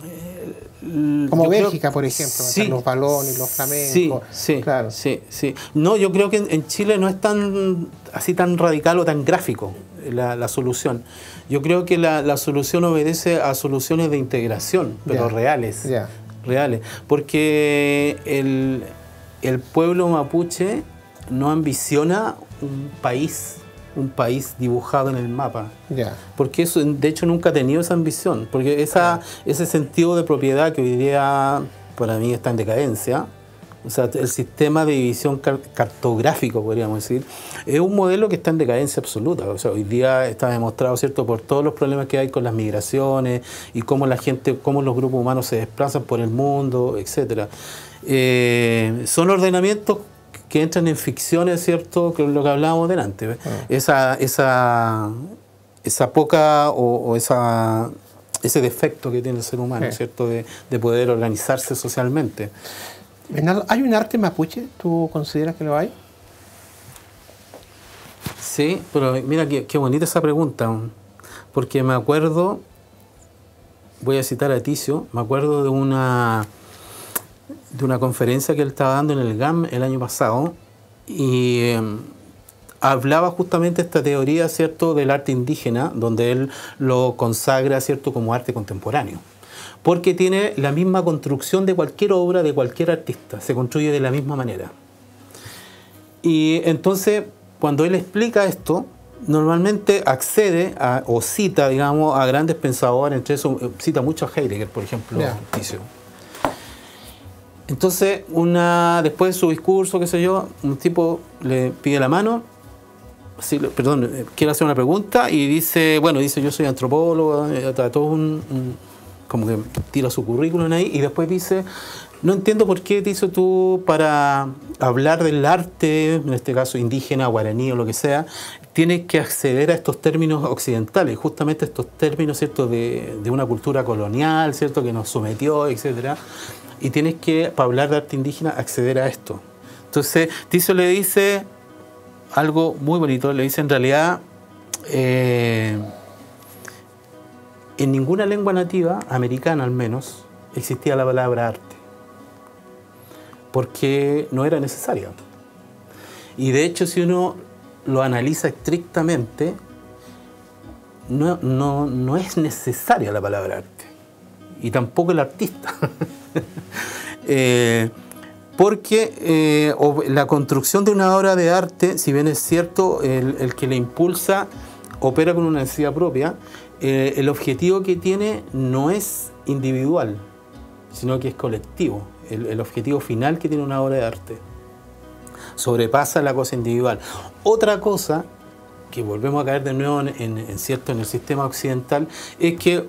Como Bélgica, creo, por ejemplo, sí, los balones, los flamencos. Sí, sí, claro. sí, sí. No, yo creo que en, en Chile no es tan así tan radical o tan gráfico la, la solución. Yo creo que la, la solución obedece a soluciones de integración, pero yeah. reales. Yeah. reales, porque el, el pueblo mapuche no ambiciona un país, un país dibujado en el mapa, yeah. porque eso, de hecho, nunca ha tenido esa ambición, porque esa, yeah. ese sentido de propiedad que hoy día para mí está en decadencia, o sea, el sistema de división cartográfico, podríamos decir, es un modelo que está en decadencia absoluta. O sea, hoy día está demostrado, ¿cierto?, por todos los problemas que hay con las migraciones y cómo la gente, cómo los grupos humanos se desplazan por el mundo, etcétera. Eh, son ordenamientos que entran en ficciones, ¿cierto?, que es lo que hablábamos delante. ¿ves? Ah. Esa, esa, esa poca o, o esa, ese defecto que tiene el ser humano, sí. ¿cierto?, de, de poder organizarse socialmente. ¿Hay un arte mapuche? ¿Tú consideras que lo hay? Sí, pero mira qué, qué bonita esa pregunta, porque me acuerdo, voy a citar a Ticio, me acuerdo de una, de una conferencia que él estaba dando en el G A M el año pasado y eh, hablaba justamente esta teoría, ¿cierto?, del arte indígena, donde él lo consagra, ¿cierto?, como arte contemporáneo. Porque tiene la misma construcción de cualquier obra, de cualquier artista, se construye de la misma manera. Y entonces, cuando él explica esto, normalmente accede a, o cita, digamos, a grandes pensadores, entre eso cita mucho a Heidegger, por ejemplo, yeah. Entonces, una, después de su discurso, qué sé yo, un tipo le pide la mano, sí, perdón, quiere hacer una pregunta y dice, bueno, dice, yo soy antropólogo, todo un... un como que tira su currículum ahí y después dice, no entiendo por qué, dice tú, para hablar del arte, en este caso indígena, guaraní o lo que sea, tienes que acceder a estos términos occidentales, justamente estos términos, ¿cierto?, de, de una cultura colonial, ¿cierto?, que nos sometió, etcétera, y tienes que, para hablar de arte indígena, acceder a esto. Entonces, Ticio le dice algo muy bonito, le dice en realidad... Eh, en ninguna lengua nativa, americana al menos, existía la palabra arte, porque no era necesaria. Y de hecho, si uno lo analiza estrictamente, no, no, no es necesaria la palabra arte, y tampoco el artista. eh, porque eh, la construcción de una obra de arte, si bien es cierto, el, el que la impulsa opera con una necesidad propia, eh, el objetivo que tiene no es individual, sino que es colectivo. El, el objetivo final que tiene una obra de arte sobrepasa la cosa individual. Otra cosa, que volvemos a caer de nuevo en, en, en, cierto, en el sistema occidental, es que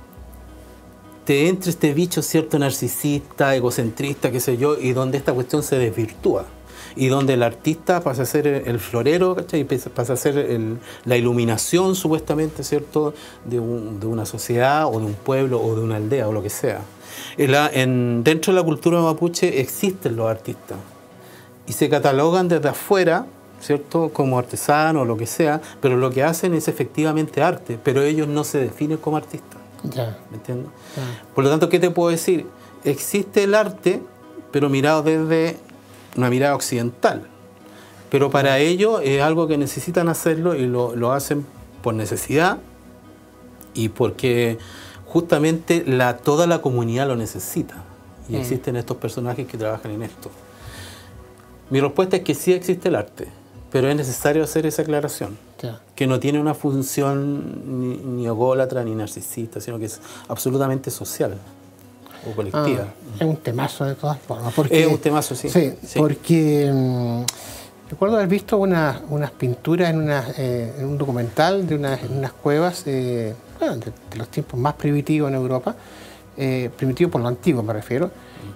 te entre este bicho cierto narcisista, egocentrista, qué sé yo, y donde esta cuestión se desvirtúa. Y donde el artista pasa a ser el florero, ¿cachai? Y pasa a ser el, la iluminación, supuestamente, ¿cierto?, de, un, de una sociedad, o de un pueblo, o de una aldea, o lo que sea. En la, en, dentro de la cultura mapuche existen los artistas. Y se catalogan desde afuera, ¿cierto?, como artesanos o lo que sea, pero lo que hacen es efectivamente arte, pero ellos no se definen como artistas. Ya. ¿Me entiendes? Ya. Por lo tanto, ¿qué te puedo decir? Existe el arte, pero mirado desde una mirada occidental. Pero para ello es algo que necesitan hacerlo y lo, lo hacen por necesidad y porque justamente la, toda la comunidad lo necesita. Y mm. existen estos personajes que trabajan en esto. Mi respuesta es que sí existe el arte, pero es necesario hacer esa aclaración. Yeah. Que no tiene una función ni, ni ególatra ni narcisista, sino que es absolutamente social o colectiva. Ah, es un temazo de todas formas. Porque, es un temazo, sí. Sí, sí. porque mmm, recuerdo haber visto una, unas pinturas en, una, eh, en un documental de unas, en unas cuevas eh, bueno, de, de los tiempos más primitivos en Europa, eh, primitivo por lo antiguo me refiero,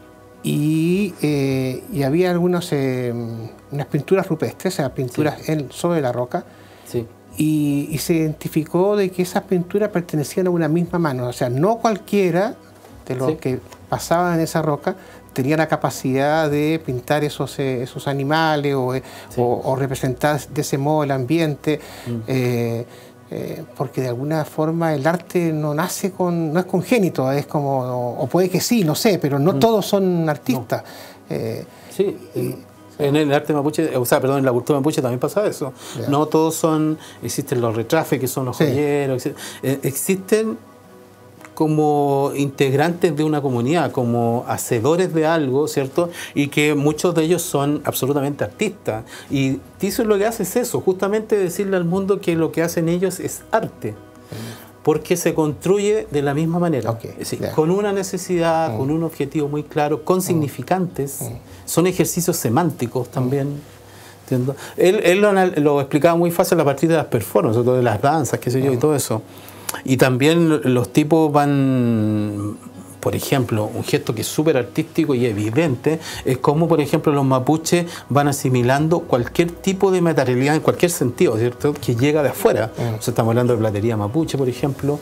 y, eh, y había algunas eh, unas pinturas rupestres, o sea, pinturas sí. en, sobre la roca, sí. y, y se identificó de que esas pinturas pertenecían a una misma mano, o sea, no cualquiera de los sí. que pasaban en esa roca tenía la capacidad de pintar esos, eh, esos animales o, sí. o, o representar de ese modo el ambiente, mm. eh, eh, porque de alguna forma el arte no nace con, no es congénito, es como, o, o puede que sí, no sé, pero no mm. todos son artistas. No. Eh, sí, y, en el arte mapuche, o sea, perdón, en la cultura mapuche también pasa eso. Yeah. No todos son, existen los retrafes que son los sí. joyeros, existen, eh, existen como integrantes de una comunidad, como hacedores de algo, ¿cierto? Y que muchos de ellos son absolutamente artistas. Y Tiso lo que hace es eso, justamente decirle al mundo que lo que hacen ellos es arte. Porque se construye de la misma manera. Okay, es decir, yeah. con una necesidad, mm. con un objetivo muy claro, con mm. significantes. Mm. Son ejercicios semánticos también. Mm. ¿Entiendo? Él, él lo, lo explicaba muy fácil a partir de las performances, de las danzas, qué sé yo, mm. y todo eso. Y también los tipos van, por ejemplo, un gesto que es súper artístico y evidente, es como, por ejemplo, los mapuches van asimilando cualquier tipo de materialidad en cualquier sentido, ¿cierto?, que llega de afuera. Mm. O sea, estamos hablando de platería mapuche, por ejemplo,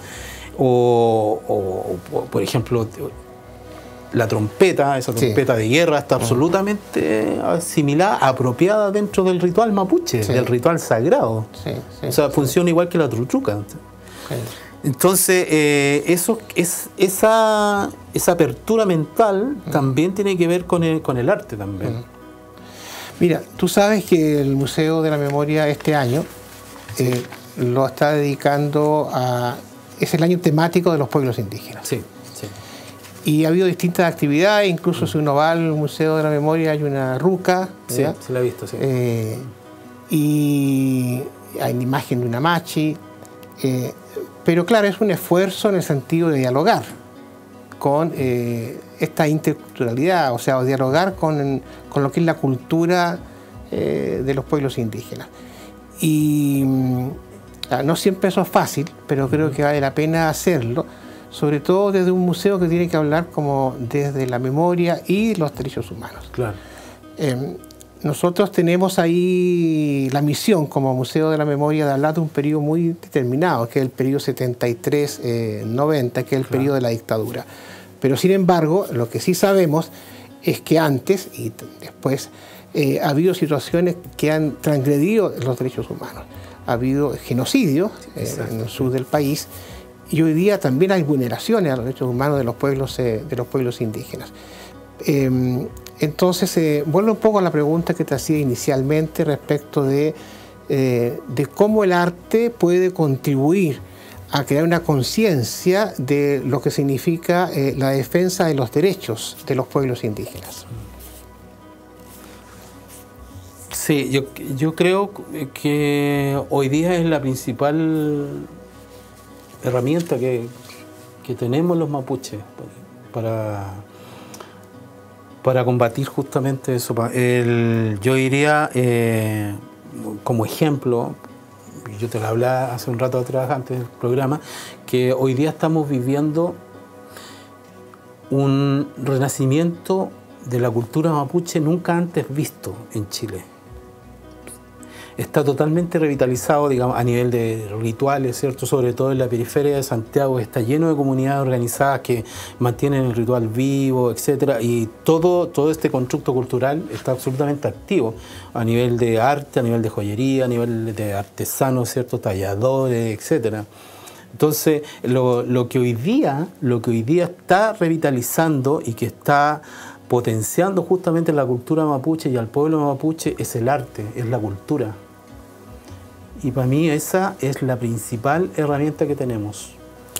o, o, o por ejemplo, la trompeta, esa trompeta sí. de guerra, está mm. absolutamente asimilada, apropiada dentro del ritual mapuche, sí. del ritual sagrado. Sí, sí, o sea, sí. funciona igual que la trutruca. Entonces, eh, eso, es, esa, esa apertura mental uh-huh. también tiene que ver con el, con el arte también. Uh-huh. Mira, tú sabes que el Museo de la Memoria este año eh, lo está dedicando a... es el año temático de los pueblos indígenas. Sí, sí. Y ha habido distintas actividades, incluso uh-huh. si uno va al Museo de la Memoria hay una ruca. Sí, se la he visto, sí. Eh, y hay una imagen de una machi. Eh, pero claro, es un esfuerzo en el sentido de dialogar con eh, esta interculturalidad, o sea, dialogar con, con lo que es la cultura eh, de los pueblos indígenas. Y ah, no siempre eso es fácil, pero creo que vale la pena hacerlo, sobre todo desde un museo que tiene que hablar como desde la memoria y los derechos humanos. Claro. Eh, Nosotros tenemos ahí la misión como Museo de la Memoria de hablar de un periodo muy determinado, que es el periodo setenta y tres noventa, que es el claro. periodo de la dictadura. Pero sin embargo, lo que sí sabemos es que antes y después eh, ha habido situaciones que han transgredido los derechos humanos. Ha habido genocidio eh, en el sur del país y hoy día también hay vulneraciones a los derechos humanos de los pueblos, eh, de los pueblos indígenas. Eh, Entonces, eh, vuelvo un poco a la pregunta que te hacía inicialmente respecto de eh, de cómo el arte puede contribuir a crear una conciencia de lo que significa eh, la defensa de los derechos de los pueblos indígenas. Sí, yo, yo creo que hoy día es la principal herramienta que, que tenemos los mapuches para, para combatir justamente eso. El, yo diría, eh, como ejemplo, yo te lo hablaba hace un rato atrás, antes del programa, que hoy día estamos viviendo un renacimiento de la cultura mapuche nunca antes visto en Chile. Está totalmente revitalizado, digamos, a nivel de rituales, ¿cierto? Sobre todo en la periferia de Santiago, está lleno de comunidades organizadas que mantienen el ritual vivo, etcétera, y todo, todo este constructo cultural está absolutamente activo a nivel de arte, a nivel de joyería, a nivel de artesanos, ¿cierto? Talladores, etcétera. Entonces, lo, lo que hoy día, lo que hoy día está revitalizando y que está potenciando justamente la cultura mapuche y al pueblo mapuche es el arte, es la cultura. Y para mí esa es la principal herramienta que tenemos.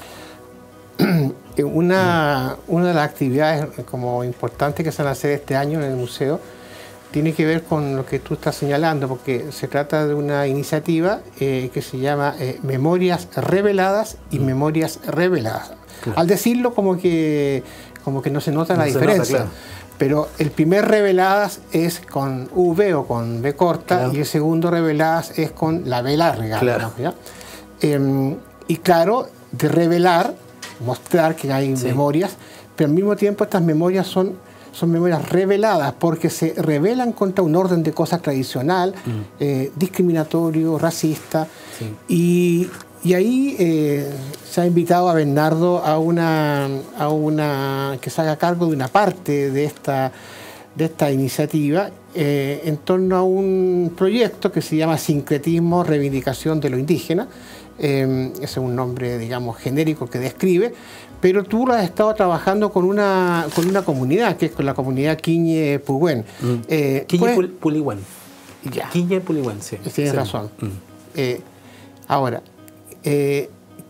Una, una de las actividades como importantes que se van a hacer este año en el museo tiene que ver con lo que tú estás señalando, porque se trata de una iniciativa eh, que se llama eh, Memorias Reveladas y mm. Memorias Reveladas. Claro. Al decirlo como que, como que no se nota no la se diferencia. Nota, claro. Pero el primer Reveladas es con V o con B corta, claro. Y el segundo Reveladas es con la B larga. Claro. ¿no? Eh, y claro, de revelar, mostrar que hay sí. memorias, pero al mismo tiempo estas memorias son, son memorias reveladas porque se rebelan contra un orden de cosas tradicional, mm. eh, discriminatorio, racista. Sí. Y, y ahí eh, se ha invitado a Bernardo a una, a una que se haga cargo de una parte de esta, de esta iniciativa eh, en torno a un proyecto que se llama Sincretismo, Reivindicación de lo Indígena. Eh, ese es un nombre, digamos, genérico que describe, pero tú lo has estado trabajando con una, con una comunidad, que es con la comunidad Quiñe Puligüen. Mm. Eh, Quiñe pues, Puligüen. Ya. Quiñe Puligüen, sí. Tienes sí. razón. Mm. Eh, ahora, eh,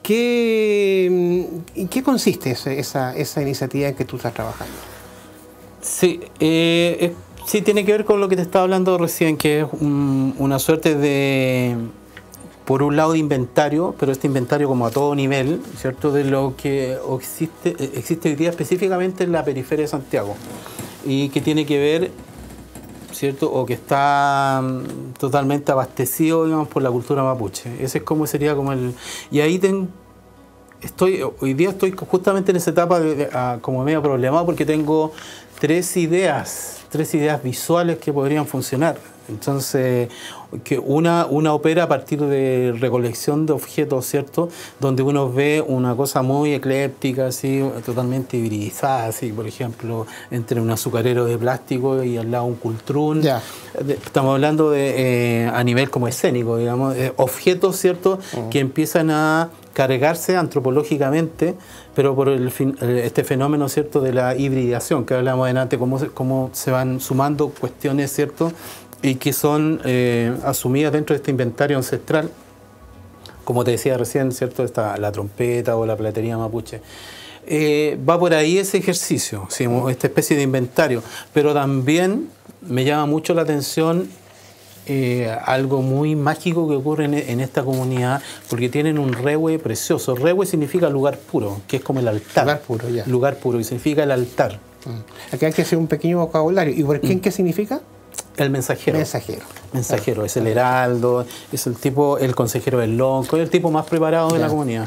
¿qué, ¿en qué consiste ese, esa, esa iniciativa en que tú estás trabajando? Sí, eh, eh, sí, tiene que ver con lo que te estaba hablando recién, que es un, una suerte de... por un lado de inventario, pero este inventario como a todo nivel, ¿cierto? De lo que existe, existe hoy día específicamente en la periferia de Santiago y que tiene que ver, ¿cierto? O que está totalmente abastecido, digamos, por la cultura mapuche. Ese es como sería como el... Y ahí ten, estoy, hoy día estoy justamente en esa etapa de, de, a, como medio problemado porque tengo tres ideas, tres ideas visuales que podrían funcionar. Entonces, que una, una opera a partir de recolección de objetos, ¿cierto? Donde uno ve una cosa muy ecléptica, así, totalmente hibridizada, así, por ejemplo, entre un azucarero de plástico y al lado un cultrún. Yeah. Estamos hablando de, eh, a nivel como escénico, digamos, eh, objetos, ¿cierto? Uh-huh. Que empiezan a cargarse antropológicamente, pero por el fin, este fenómeno, ¿cierto? De la hibridación, que hablamos adelante, cómo, cómo se van sumando cuestiones, ¿cierto? Y que son eh, asumidas dentro de este inventario ancestral, como te decía recién, ¿cierto? Esta, la trompeta o la platería mapuche. Eh, va por ahí ese ejercicio, ¿sí? Esta especie de inventario, pero también me llama mucho la atención eh, algo muy mágico que ocurre en, en esta comunidad, porque tienen un rehue precioso. Rehue significa lugar puro, que es como el altar. Lugar puro, ya. Lugar puro, y significa el altar. Mm. Aquí hay que hacer un pequeño vocabulario. ¿Y por qué, mm. qué significa? El mensajero. Mensajero. Mensajero, claro. Es el heraldo, es el tipo, el consejero del lonco, es el tipo más preparado de ya. la comunidad.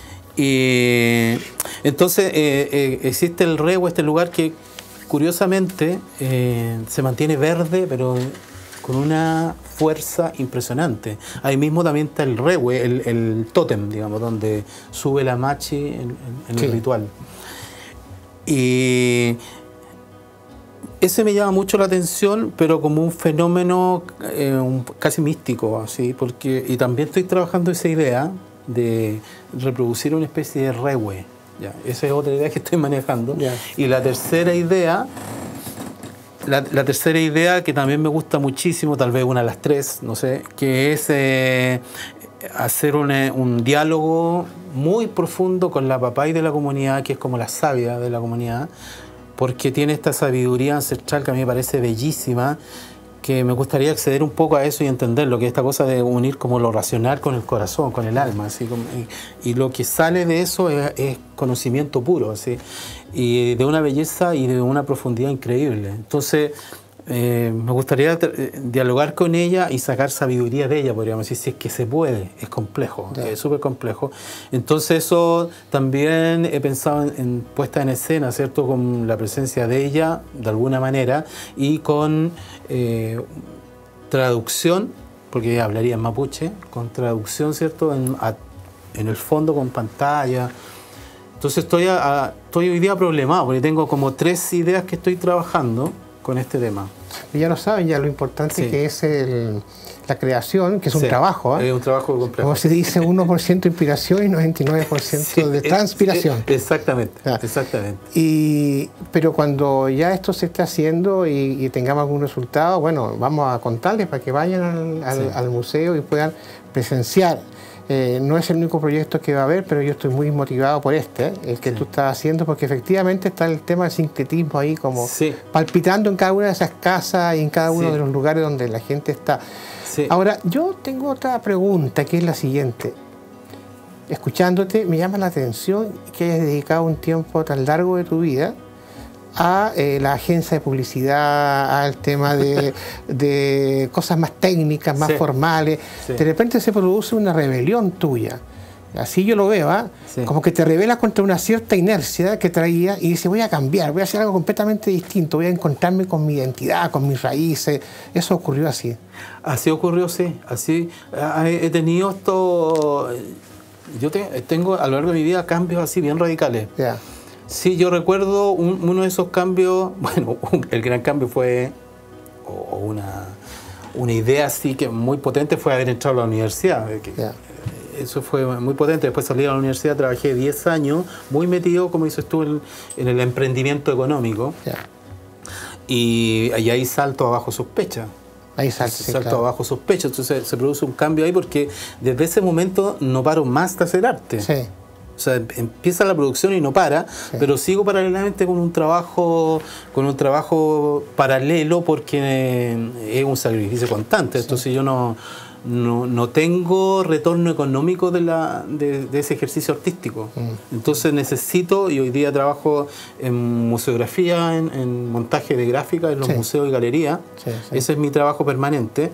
Y entonces eh, eh, existe el rehue, este lugar que curiosamente eh, se mantiene verde, pero con una fuerza impresionante. Ahí mismo también está el rehue, el, el tótem, digamos, donde sube la machi en, en sí. el ritual. Y ese me llama mucho la atención, pero como un fenómeno eh, un, casi místico, así, porque y también estoy trabajando esa idea de reproducir una especie de rehue. Ya, esa es otra idea que estoy manejando. Yeah. Y la tercera idea la, la tercera idea, que también me gusta muchísimo, tal vez una de las tres, no sé, que es eh, hacer un, un diálogo muy profundo con la papá y de la comunidad, que es como la sabia de la comunidad, porque tiene esta sabiduría ancestral que a mí me parece bellísima, que me gustaría acceder un poco a eso y entender lo que es esta cosa de unir como lo racional con el corazón, con el alma, así como, y, y lo que sale de eso es, es conocimiento puro, así, y de una belleza y de una profundidad increíble. Entonces, eh, me gustaría dialogar con ella y sacar sabiduría de ella, podríamos decir, si es que se puede. Es complejo, yeah. es súper complejo. Entonces eso también he pensado en, en puesta en escena, ¿cierto? Con la presencia de ella, de alguna manera, y con eh, traducción, porque ella hablaría en mapuche, con traducción, ¿cierto? En, a, en el fondo con pantalla. Entonces estoy, a, a, estoy hoy día problemado, porque tengo como tres ideas que estoy trabajando con este tema. Ya lo saben, ya lo importante sí. que es el, la creación, que es un sí, trabajo. ¿eh? Es un trabajo complejo. Como se dice, uno por ciento inspiración y noventa y nueve por ciento sí, de transpiración. Es, exactamente, ah. exactamente. Y, pero cuando ya esto se esté haciendo y, y tengamos algún resultado, bueno, vamos a contarles para que vayan al, al, sí. al museo y puedan presenciar. Eh, no es el único proyecto que va a haber, pero yo estoy muy motivado por este, ¿eh? el que sí. tú estás haciendo, porque efectivamente está el tema del sincretismo ahí como sí. palpitando en cada una de esas casas y en cada uno sí. de los lugares donde la gente está. Sí. Ahora, yo tengo otra pregunta que es la siguiente. Escuchándote, me llama la atención que hayas dedicado un tiempo tan largo de tu vida a eh, la agencia de publicidad, al tema de, de cosas más técnicas, más sí, formales. Sí. De repente se produce una rebelión tuya. Así yo lo veo, ¿eh? Sí. Como que te rebelas contra una cierta inercia que traía y dices, voy a cambiar, voy a hacer algo completamente distinto, voy a encontrarme con mi identidad, con mis raíces. Eso ocurrió así. Así ocurrió, sí. Así he tenido esto... Yo te, tengo a lo largo de mi vida cambios así bien radicales. Yeah. Sí, yo recuerdo un, uno de esos cambios, bueno, un, el gran cambio fue, o una, una idea así que muy potente fue haber entrado a la universidad. Que, yeah. Eso fue muy potente. Después salí a la universidad, trabajé diez años, muy metido, como dices tú, en, en el emprendimiento económico. Yeah. Y, y ahí salto abajo sospecha. Ahí salto, sí, sí, salto claro. abajo sospecha. Entonces se produce un cambio ahí porque desde ese momento no paro más de hacer arte. Sí. O sea, empieza la producción y no para, sí. pero sigo paralelamente con un trabajo con un trabajo paralelo porque es un sacrificio constante. Sí. Entonces yo no, no, no tengo retorno económico de, la, de, de ese ejercicio artístico. Mm. Entonces necesito, y hoy día trabajo en museografía, en, en montaje de gráfica en los sí. museos y galerías. Sí, sí. Ese es mi trabajo permanente.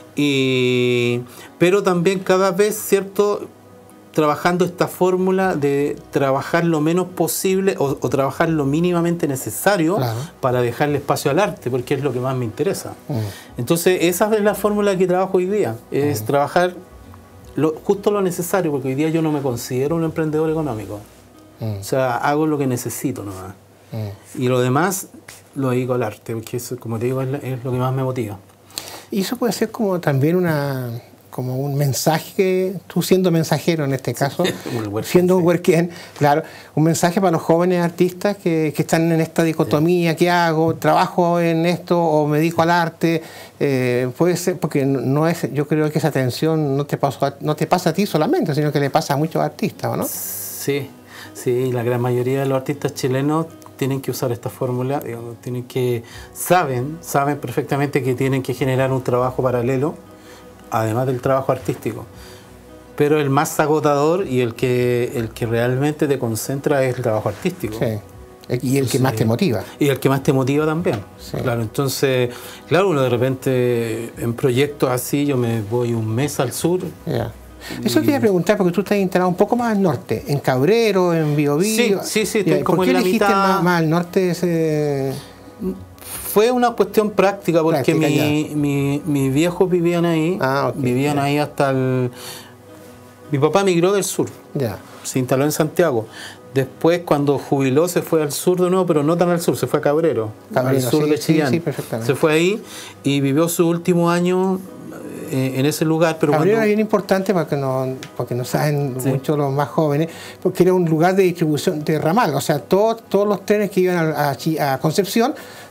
Y, pero también cada vez, ¿cierto?, trabajando esta fórmula de trabajar lo menos posible o, o trabajar lo mínimamente necesario claro. para dejarle espacio al arte, porque es lo que más me interesa. Mm. Entonces, esa es la fórmula que trabajo hoy día, es mm. trabajar lo, justo lo necesario, porque hoy día yo no me considero un emprendedor económico. Mm. O sea, hago lo que necesito nomás. Mm. Y lo demás lo dedico al arte, porque eso, como te digo, es, la, es lo que más me motiva. Y eso puede ser como también una... como un mensaje, tú siendo mensajero en este caso, sí, siendo un huerquén, claro, un mensaje para los jóvenes artistas que, que están en esta dicotomía, sí. ¿qué hago? ¿Trabajo en esto o me dedico al arte? Eh, puede ser, porque no es, yo creo que esa tensión no te, pasa, no te pasa a ti solamente, sino que le pasa a muchos artistas, ¿no? Sí, sí, la gran mayoría de los artistas chilenos tienen que usar esta fórmula, digamos, tienen que, saben, saben perfectamente que tienen que generar un trabajo paralelo, además del trabajo artístico, pero el más agotador y el que el que realmente te concentra es el trabajo artístico. Sí. Y el que más te motiva. Y el que más te motiva también. Sí. Claro, entonces, claro, uno de repente en proyectos así, yo me voy un mes al sur. Yeah. Eso quería preguntar, porque tú estás instalado un poco más al norte, en Cabrero, en Biobío. Sí, sí, sí, estoy como ¿Por qué en la elegiste mitad... más, más al norte ese...? Fue una cuestión práctica, porque práctica, mi, mi, mis viejos vivían ahí, ah, okay, vivían yeah. ahí hasta el... Mi papá migró del sur, yeah. se instaló en Santiago. Después, cuando jubiló, se fue al sur de nuevo, pero no tan al sur, se fue a Cabrero, Cabrero al sur sí, de Chillán. Sí, sí, se fue ahí y vivió su último año eh, en ese lugar. Pero Cabrero cuando... era bien importante, porque no, porque no saben sí. mucho los más jóvenes, porque era un lugar de distribución de ramal, o sea, todos, todos los trenes que iban a, a, a Concepción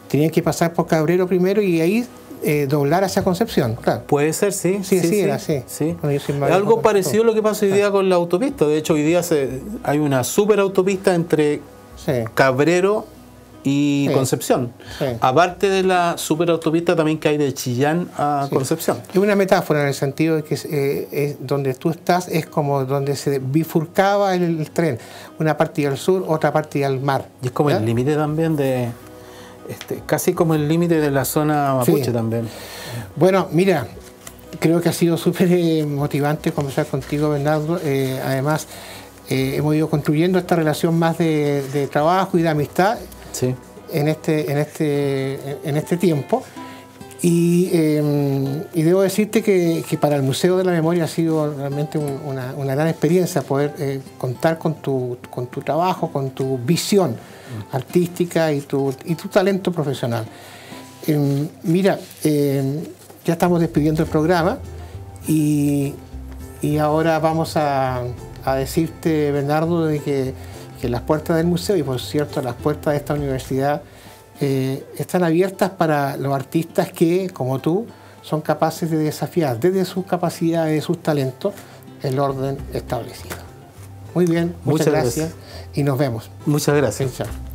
tenían que pasar por Cabrero primero y ahí eh, doblar hacia Concepción, claro. Puede ser, sí. Sí, sí, sí, era sí, así. sí. Bueno, yo soy más Es algo viejo, parecido a pero- lo que pasa hoy día con la autopista. De hecho, hoy día se, hay una super autopista entre Sí, Cabrero y Sí. Concepción. Sí. Aparte de la superautopista también que hay de Chillán a Sí. Concepción. es una metáfora en el sentido de que eh, es donde tú estás es como donde se bifurcaba el, el tren. Una parte iba al sur, otra parte iba al mar. Y es como ¿Ya? el límite también de... Este, casi como el límite de la zona mapuche Sí. también. Bueno, mira, creo que ha sido súper eh, motivante conversar contigo, Bernardo. Eh, además, eh, hemos ido construyendo esta relación más de, de trabajo y de amistad Sí. en este, en este, en este tiempo. Y, eh, y debo decirte que, que para el Museo de la Memoria ha sido realmente un- una, una gran experiencia poder eh, contar con tu, con tu trabajo, con tu visión artística y tu, y tu talento profesional. Eh, mira, eh, ya estamos despidiendo el programa y, y ahora vamos a, a decirte, Bernardo, de que, que las puertas del museo y por cierto las puertas de esta universidad eh, están abiertas para los artistas que, como tú, son capaces de desafiar desde sus capacidades, de sus talentos, el orden establecido. Muy bien, muchas, Muchas gracias. gracias. Y nos vemos. Muchas gracias. Chao.